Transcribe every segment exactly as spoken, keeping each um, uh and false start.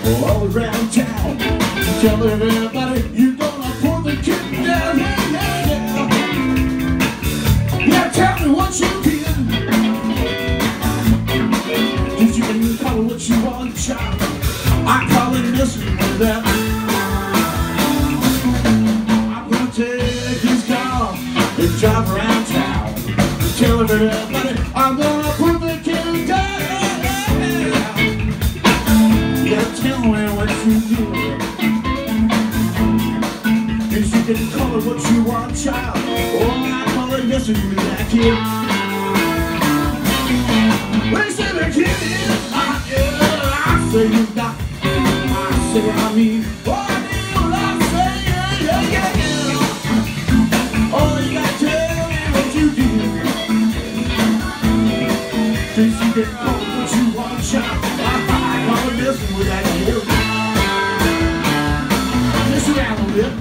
all around town. Tell everybody you're gonna put the kid down. Yeah, yeah, yeah. Now tell me what you did. Did you even call what you want, child? I call it missing with that. I'm gonna take his car and drive around town. Tell everybody I'm gonna put the kid down. Tell me what you do. Yes, you can call it what you want, child. Oh, I call it yes, and you that kid. They say the kid is hot, yeah. I say he's not. I say I mean, oh, I mean what I say, yeah, yeah, yeah, yeah. Oh, you gotta tell me what you do. Yes, you can call it what you want, child. Listen with that kid. Listen around a little bit.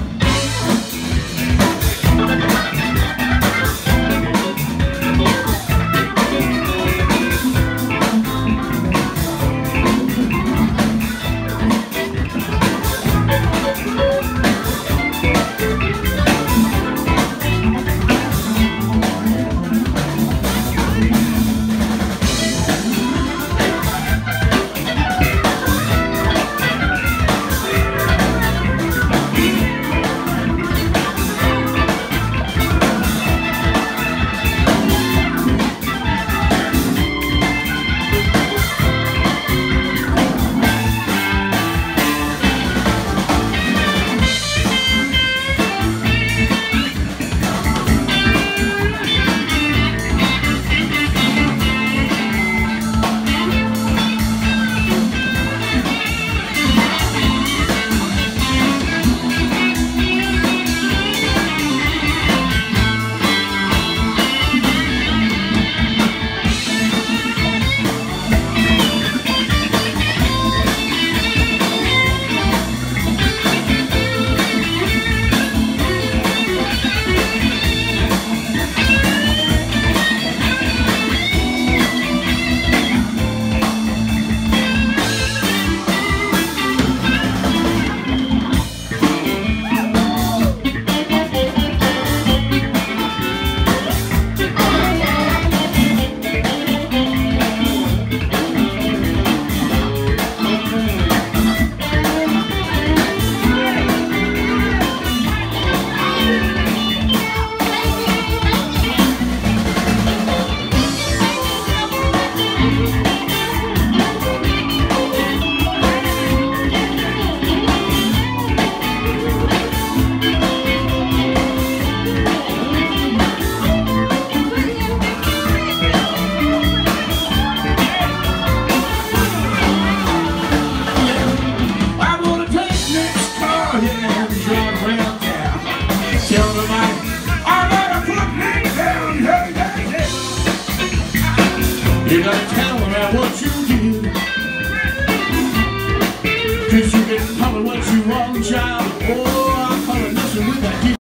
You gotta tell me what you did.